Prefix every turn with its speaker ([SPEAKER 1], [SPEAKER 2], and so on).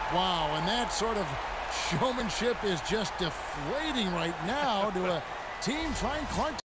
[SPEAKER 1] Wow, and that sort of showmanship is just deflating right now to a team trying to climb